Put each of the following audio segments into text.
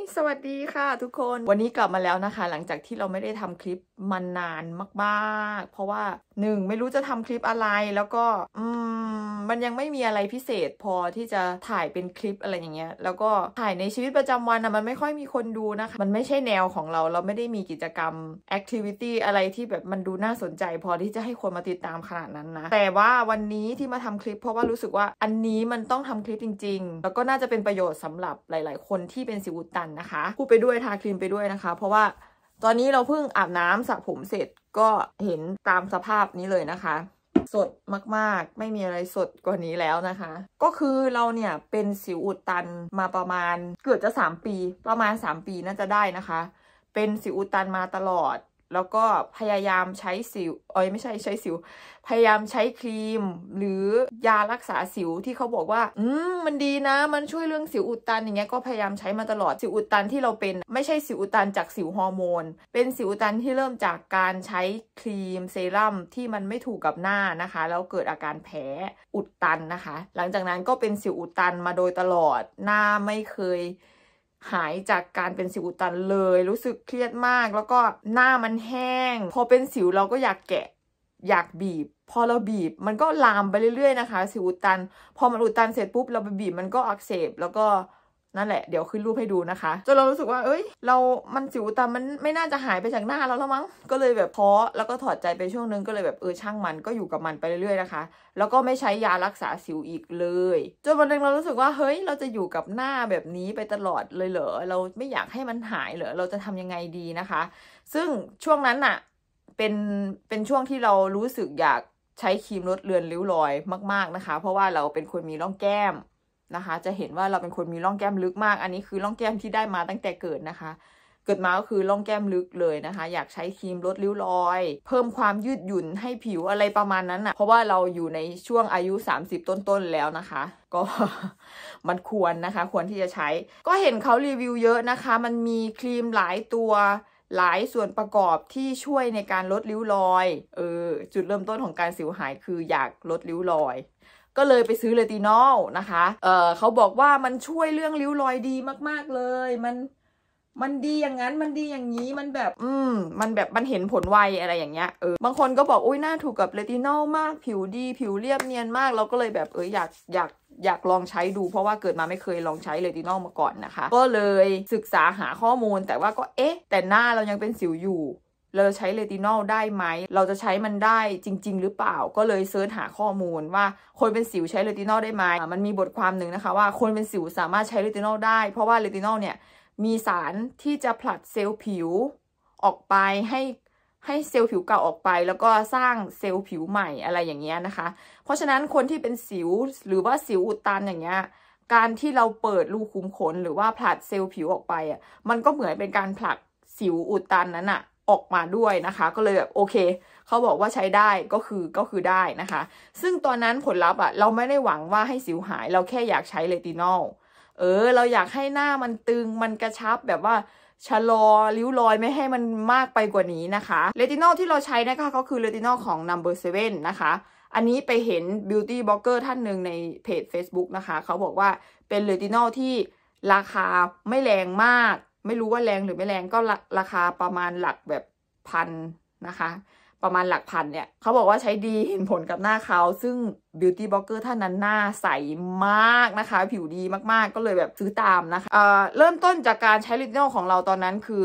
สวัสดีค่ะทุกคนวันนี้กลับมาแล้วนะคะหลังจากที่เราไม่ได้ทำคลิปมานานมากๆเพราะว่า1ไม่รู้จะทำคลิปอะไรแล้วก็มันยังไม่มีอะไรพิเศษพอที่จะถ่ายเป็นคลิปอะไรอย่างเงี้ยแล้วก็ถ่ายในชีวิตประจำวันมันไม่ค่อยมีคนดูนะคะมันไม่ใช่แนวของเราไม่ได้มีกิจกรรมแอคทิวิตี้อะไรที่แบบมันดูน่าสนใจพอที่จะให้คนมาติดตามขนาดนั้นนะแต่ว่าวันนี้ที่มาทำคลิปเพราะว่ารู้สึกว่าอันนี้มันต้องทำคลิปจริงๆแล้วก็น่าจะเป็นประโยชน์สำหรับหลายๆคนที่เป็นสิวอุดตันนะคะพูดไปด้วยทาครีมไปด้วยนะคะเพราะว่าตอนนี้เราเพิ่งอาบน้ำสระผมเสร็จก็เห็นตามสภาพนี้เลยนะคะสดมากๆไม่มีอะไรสดกว่านี้แล้วนะคะก็คือเราเนี่ยเป็นสิวอุดตันมาประมาณเกือบจะ3 ปีประมาณ3 ปีน่าจะได้นะคะเป็นสิวอุดตันมาตลอดแล้วก็พยายามใช้สิวไม่ใช่ใช้สิวพยายามใช้ครีมหรือยารักษาสิวที่เขาบอกว่ามันดีนะมันช่วยเรื่องสิวอุดตันอย่างเงี้ยก็พยายามใช้มาตลอดสิวอุดตันที่เราเป็นไม่ใช่สิวอุดตันจากสิวฮอร์โมนเป็นสิวอุดตันที่เริ่มจากการใช้ครีมเซรั่มที่มันไม่ถูกกับหน้านะคะแล้วเกิดอาการแพ้อุดตันนะคะหลังจากนั้นก็เป็นสิวอุดตันมาโดยตลอดหน้าไม่เคยหายจากการเป็นสิวอุดตันเลยรู้สึกเครียดมากแล้วก็หน้ามันแห้งพอเป็นสิวเราก็อยากแกะอยากบีบพอเราบีบมันก็ลามไปเรื่อยๆนะคะสิวอุดตันพอมันอุดตันเสร็จปุ๊บเราไปบีบมันก็อักเสบแล้วก็นั่นแหละเดี๋ยวขึ้นรูปให้ดูนะคะจนเรารู้สึกว่ามันสิวอุดตันมันไม่น่าจะหายไปจากหน้าเราแล้วมั้งก็เลยแบบท้อแล้วก็ถอดใจไปช่วงนึงก็เลยแบบช่างมันก็อยู่กับมันไปเรื่อยๆนะคะแล้วก็ไม่ใช้ยารักษาสิวอีกเลยจนวันนึงเรารู้สึกว่าเราจะอยู่กับหน้าแบบนี้ไปตลอดเลยเหรอเราไม่อยากให้มันหายเหรอเราจะทำยังไงดีนะคะซึ่งช่วงนั้นน่ะเป็นช่วงที่เรารู้สึกอยากใช้ครีมลดเลือนริ้วรอยมากๆนะคะเพราะว่าเราเป็นคนมีร่องแก้มนะคะจะเห็นว่าเราเป็นคนมีร่องแก้มลึกมากอันนี้คือร่องแก้มที่ได้มาตั้งแต่เกิดนะคะเกิดมาก็คือร่องแก้มลึกเลยนะคะอยากใช้ครีมลดริ้วรอยเพิ่มความยืดหยุ่นให้ผิวอะไรประมาณนั้นอ่ะเพราะว่าเราอยู่ในช่วงอายุ30ต้นๆแล้วนะคะก็ มันควรนะคะควรที่จะใช้ก็เห็นเขารีวิวเยอะนะคะมันมีครีมหลายตัวหลายส่วนประกอบที่ช่วยในการลดริ้วรอยจุดเริ่มต้นของการสิวหายคืออยากลดริ้วรอยก็เลยไปซื้อเรตินอลนะคะเขาบอกว่ามันช่วยเรื่องริ้วรอยดีมากๆเลยมันดีอย่างนั้นมันดีอย่างนี้มันแบบมันเห็นผลไวอะไรอย่างเงี้ยบางคนก็บอกอุ้ยน่าถูกกับเรตินอลมากผิวดีผิวเรียบเนียนมากเราก็เลยแบบอยากลองใช้ดูเพราะว่าเกิดมาไม่เคยลองใช้เรตินอลมาก่อนนะคะก็เลยศึกษาหาข้อมูลแต่ว่าก็แต่หน้าเรายังเป็นสิวอยู่เราจะใช้เรตินอลได้ไหมเราจะใช้มันได้จริงๆหรือเปล่าก็เลยเซิร์ชหาข้อมูลว่าคนเป็นสิวใช้เรตินอลได้ไหมมันมีบทความหนึ่งนะคะว่าคนเป็นสิวสามารถใช้เรตินอลได้เพราะว่าเรตินอลเนี่ยมีสารที่จะผลัดเซลล์ผิวออกไปให้เซลล์ผิวเก่าออกไปแล้วก็สร้างเซลล์ผิวใหม่อะไรอย่างเงี้ยนะคะเพราะฉะนั้นคนที่เป็นสิวหรือว่าสิวอุดตันอย่างเงี้ยการที่เราเปิดรูขุมขนหรือว่าผลัดเซลล์ผิวออกไปมันก็เหมือนเป็นการผลักสิวอุดตันนั้นออกมาด้วยนะคะก็เลยแบบโอเคเขาบอกว่าใช้ได้ก็คือได้นะคะซึ่งตอนนั้นผลลัพธ์เราไม่ได้หวังว่าให้สิวหายเราแค่อยากใช้เรตินอลเราอยากให้หน้ามันตึงมันกระชับแบบว่าชะลอริ้วรอยไม่ให้มันมากไปกว่านี้นะคะเรตินอลที่เราใช้นะคะก็คือเรตินอลของ No.7 นะคะอันนี้ไปเห็น beauty blogger ท่านหนึ่งในเพจ Facebook นะคะเขาบอกว่าเป็นเรตินอลที่ราคาไม่แรงมากไม่รู้ว่าแรงหรือไม่แรงก็ราคาประมาณหลักแบบพันนะคะประมาณหลักพันเนี่ยเขาบอกว่าใช้ดีเห็นผลกับหน้าเขาซึ่ง beauty blogger ท่านนั้นหน้าใสมากนะคะผิวดีมากๆก็เลยแบบซื้อตามนะคะเริ่มต้นจากการใช้เรตินอลของเราตอนนั้นคือ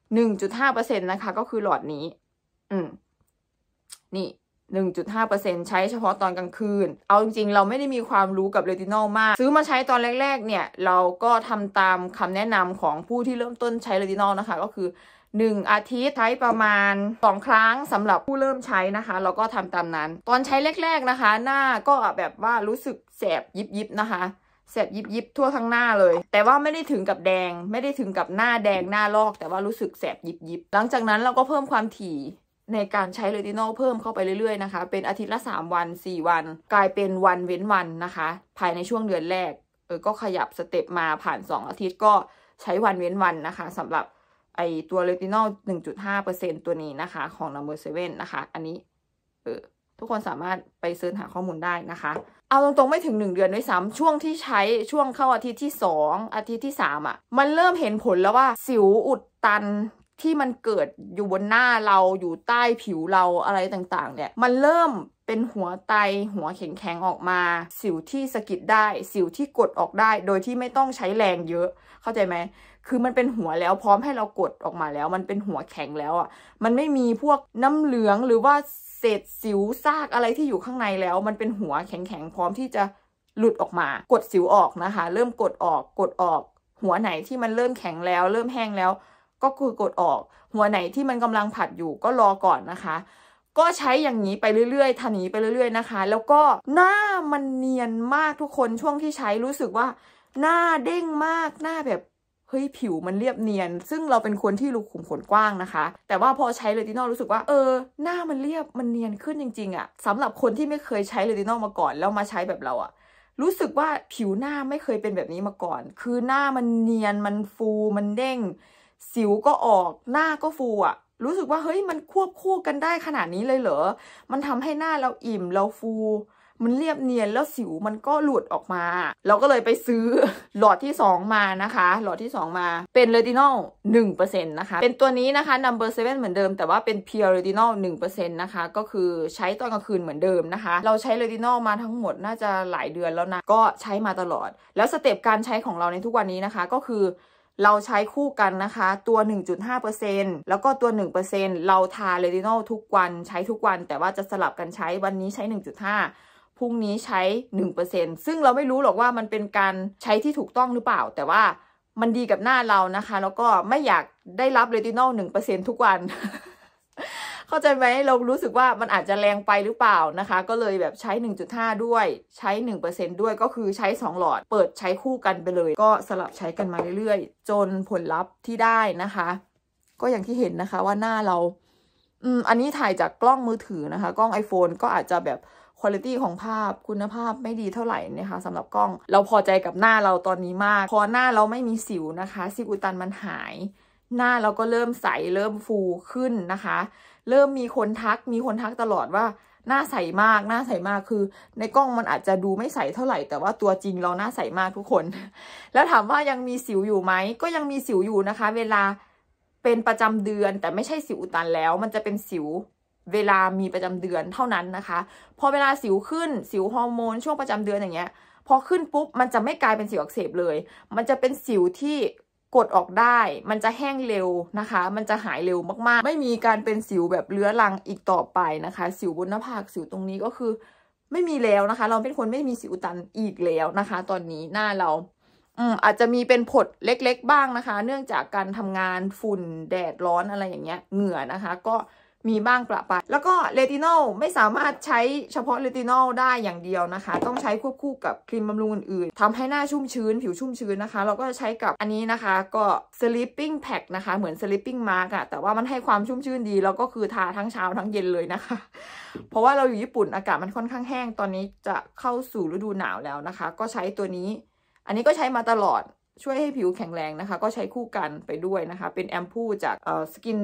1.5% นะคะก็คือหลอดนี้นี่ 1.5% ใช้เฉพาะตอนกลางคืนเอาจริงๆเราไม่ได้มีความรู้กับเรตินอลมากซื้อมาใช้ตอนแรกๆเนี่ยเราก็ทำตามคำแนะนำของผู้ที่เริ่มต้นใช้เรตินอลนะคะก็คือ1 อาทิตย์ใช้ประมาณ2 ครั้งสำหรับผู้เริ่มใช้นะคะเราก็ทำตามนั้นตอนใช้แรกๆนะคะหน้าก็แบบว่ารู้สึกแสบยิบนะคะแสบยิบทั่วทั้งหน้าเลยแต่ว่าไม่ได้ถึงกับแดงไม่ได้ถึงกับหน้าแดงหน้าลอกแต่ว่ารู้สึกแสบยิบหลังจากนั้นเราก็เพิ่มความถี่ในการใช้เรตินอลเพิ่มเข้าไปเรื่อยๆนะคะเป็นอาทิตย์ละ3 วัน4 วันกลายเป็นวันเว้นวันนะคะภายในช่วงเดือนแรกก็ขยับสเต็ปมาผ่าน2 อาทิตย์ก็ใช้วันเว้นวันนะคะสำหรับตัวเรตินอล 1.5% ตัวนี้นะคะของ No.7 นะคะอันนี้ทุกคนสามารถไปเสิร์ชหาข้อมูลได้นะคะเอาตรงๆไม่ถึง1 เดือนด้วยซ้ำช่วงที่ใช้ช่วงเข้าอาทิตย์ที่2อาทิตย์ที่3อ่ะมันเริ่มเห็นผลแล้วว่าสิวอุดตันที่มันเกิดอยู่บนหน้าเราอยู่ใต้ผิวเราอะไรต่างๆเนี่ยมันเริ่มเป็นหัวไตหัวแข็งๆออกมาสิวที่สะกิดได้สิวที่กดออกได้โดยที่ไม่ต้องใช้แรงเยอะเข้าใจไหมคือมันเป็นหัวแล้วพร้อมให้เรากดออกมาแล้วมันเป็นหัวแข็งแล้วอ่ะมันไม่มีพวกน้ำเหลืองหรือว่าเศษสิวซากอะไรที่อยู่ข้างในแล้วมันเป็นหัวแข็งๆพร้อมที่จะหลุดออกมากดสิวออกนะคะเริ่มกดออกหัวไหนที่มันเริ่มแข็งแล้วเริ่มแห้งแล้วก็คือกดออกหัวไหนที่มันกำลังผัดอยู่ก็รอก่อนนะคะก็ใช้อย่างนี้ไปเรื่อยๆทำนี้ไปเรื่อยๆนะคะแล้วก็หน้ามันเนียนมากทุกคนช่วงที่ใช้รู้สึกว่าหน้าเด้งมากหน้าแบบเฮ้ยผิวมันเรียบเนียนซึ่งเราเป็นคนที่รูขุมขนกว้างนะคะแต่ว่าพอใช้เรตินอลรู้สึกว่าหน้ามันเรียบมันเนียนขึ้นจริงๆอะสำหรับคนที่ไม่เคยใช้เรตินอลมาก่อนแล้วมาใช้แบบเราอะรู้สึกว่าผิวหน้าไม่เคยเป็นแบบนี้มาก่อนคือหน้ามันเนียนมันฟูมันเด้งสิวก็ออกหน้าก็ฟูอะรู้สึกว่าเฮ้ยมันควบคู่กันได้ขนาดนี้เลยเหรอมันทำให้หน้าเราอิ่มเราฟูมันเรียบเนียนแล้วสิวมันก็หลุดออกมาเราก็เลยไปซื้อ หลอดที่2มานะคะหลอดที่2มาเป็นเรตินอล 1% นะคะเป็นตัวนี้นะคะ number 7เหมือนเดิมแต่ว่าเป็น pure retinol 1% นะคะก็คือใช้ตอนกลางคืนเหมือนเดิมนะคะเราใช้เรตินอลมาทั้งหมดน่าจะหลายเดือนแล้วนะก็ใช้มาตลอดแล้วสเต็ปการใช้ของเราในทุกวันนี้นะคะก็คือเราใช้คู่กันนะคะตัว 1.5% แล้วก็ตัว 1% เราทาเรตินอลทุกวันใช้ทุกวันแต่ว่าจะสลับกันใช้วันนี้ใช้ 1.5 พรุ่งนี้ใช้ 1% ซึ่งเราไม่รู้หรอกว่ามันเป็นการใช้ที่ถูกต้องหรือเปล่าแต่ว่ามันดีกับหน้าเรานะคะแล้วก็ไม่อยากได้รับเรตินอล 1% ทุกวัน เข้าใจไหมเรารู้สึกว่ามันอาจจะแรงไปหรือเปล่านะคะก็เลยแบบใช้ 1.5 ด้วยใช้ 1% ด้วยก็คือใช้2หลอดเปิดใช้คู่กันไปเลยก็สลับใช้กันมาเรื่อยๆจนผลลัพธ์ที่ได้นะคะก็อย่างที่เห็นนะคะว่าหน้าเราอันนี้ถ่ายจากกล้องมือถือนะคะกล้อง iPhone ก็อาจจะแบบคุณภาพของภาพคุณภาพไม่ดีเท่าไหร่นะคะสำหรับกล้องเราพอใจกับหน้าเราตอนนี้มากพอหน้าเราไม่มีสิวนะคะสิวอุดตันมันหายหน้าเราก็เริ่มใสเริ่มฟูขึ้นนะคะเริ่มมีคนทักตลอดว่าหน้าใสมากหน้าใสมากคือในกล้องมันอาจจะดูไม่ใสเท่าไหร่แต่ว่าตัวจริงเราหน้าใสมากทุกคน แล้วถามว่ายังมีสิวอยู่ไหมก็ยังมีสิวอยู่นะคะเวลาเป็นประจำเดือนแต่ไม่ใช่สิวอุดตันแล้วมันจะเป็นสิวเวลามีประจำเดือนเท่านั้นนะคะพอเวลาสิวขึ้นสิวฮอร์โมนช่วงประจำเดือนอย่างเงี้ยพอขึ้นปุ๊บมันจะไม่กลายเป็นสิวอักเสบเลยมันจะเป็นสิวที่กดออกได้มันจะแห้งเร็วนะคะมันจะหายเร็วมากๆไม่มีการเป็นสิวแบบเรื้อรังอีกต่อไปนะคะสิวบนหน้าผากสิวตรงนี้ก็คือไม่มีแล้วนะคะเราเป็นคนไม่มีสิวอุดตันอีกแล้วนะคะตอนนี้หน้าเราอาจจะมีเป็นผดเล็กๆบ้างนะคะเนื่องจากการทำงานฝุ่นแดดร้อนอะไรอย่างเงี้ยเหงื่อนะคะก็มีบ้างประปรายแล้วก็เรตินอลไม่สามารถใช้เฉพาะเรตินอลได้อย่างเดียวนะคะต้องใช้ควบคู่กับครีมบำรุงอื่นๆทำให้หน้าชุ่มชื้นผิวชุ่มชื้นนะคะเราก็จะใช้กับอันนี้นะคะก็ sleeping pack นะคะเหมือน sleeping mask อะแต่ว่ามันให้ความชุ่มชื้นดีแล้วก็คือทาทั้งเช้าทั้งเย็นเลยนะคะเพราะว่าเราอยู่ญี่ปุ่นอากาศมันค่อนข้างแห้งตอนนี้จะเข้าสู่ฤดูหนาวแล้วนะคะก็ใช้ตัวนี้อันนี้ก็ใช้มาตลอดช่วยให้ผิวแข็งแรงนะคะก็ใช้คู่กันไปด้วยนะคะเป็นแอมพูจากskin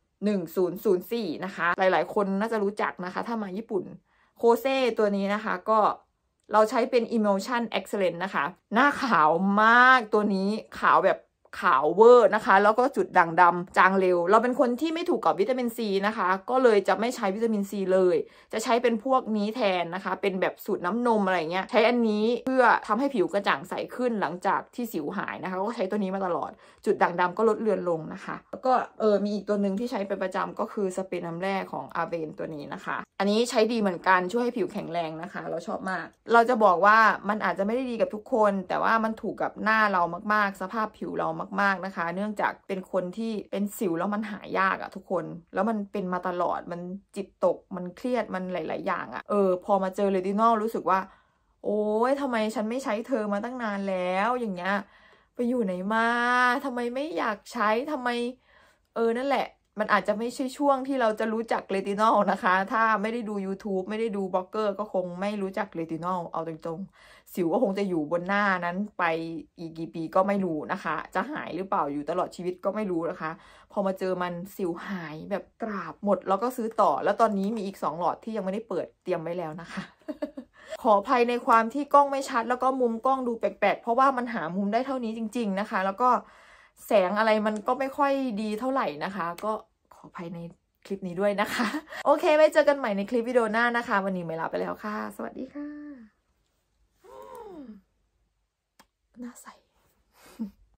1004นะคะหลายๆคนน่าจะรู้จักนะคะถ้ามาญี่ปุ่นโคเซ่ตัวนี้นะคะก็เราใช้เป็น Emulsion Excellent นะคะหน้าขาวมากตัวนี้ขาวแบบขาวเวอร์นะคะแล้วก็จุดด่างดำจางเร็วเราเป็นคนที่ไม่ถูกกับวิตามินซีนะคะก็เลยจะไม่ใช้วิตามินซีเลยจะใช้เป็นพวกนี้แทนนะคะเป็นแบบสูตรน้ำนมอะไรเงี้ยใช้อันนี้เพื่อทำให้ผิวกระจ่างใสขึ้นหลังจากที่สิวหายนะคะก็ใช้ตัวนี้มาตลอดจุดด่างดำก็ลดเลือนลงนะคะแล้วก็มีอีกตัวหนึ่งที่ใช้เป็นประจำก็คือสเปรย์น้ำแร่ของอาเวนตัวนี้นะคะอันนี้ใช้ดีเหมือนกันช่วยให้ผิวแข็งแรงนะคะเราชอบมากเราจะบอกว่ามันอาจจะไม่ได้ดีกับทุกคนแต่ว่ามันถูกกับหน้าเรามากๆสภาพผิวเรามากๆนะคะเนื่องจากเป็นคนที่เป็นสิวแล้วมันหายากอะทุกคนแล้วมันเป็นมาตลอดมันจิตตกมันเครียดมันหลายๆอย่างอะพอมาเจอเรตินอลรู้สึกว่าโอ๊ยทำไมฉันไม่ใช้เธอมาตั้งนานแล้วอย่างเงี้ยไปอยู่ไหนมาทำไมไม่อยากใช้ทำไมนั่นแหละมันอาจจะไม่ใช่ช่วงที่เราจะรู้จักเรตินอลนะคะ ถ้าไม่ได้ดู YouTube ไม่ได้ดูบล็อกเกอร์ก็คงไม่รู้จักเรตินอลเอาตรงๆสิวก็คงจะอยู่บนหน้านั้นไปอีกกี่ปีก็ไม่รู้นะคะ จะหายหรือเปล่าอยู่ตลอดชีวิตก็ไม่รู้นะคะ พอมาเจอมันสิวหายแบบกราบหมดแล้วก็ซื้อต่อ แล้วตอนนี้มีอีก2หลอดที่ยังไม่ได้เปิดเตรียมไว้แล้วนะคะ ขออภัยในความที่กล้องไม่ชัดแล้วก็มุมกล้องดูแปลกๆเพราะว่ามันหามุมได้เท่านี้จริงๆนะคะ แล้วก็แสงอะไรมันก็ไม่ค่อยดีเท่าไหร่นะคะ ก็ขออภัยในคลิปนี้ด้วยนะคะ โอเคไว้เจอกันใหม่ในคลิปวิดีโอหน้านะคะ วันนี้ไม่ลาไปแล้วค่ะ สวัสดีค่ะหน้าใส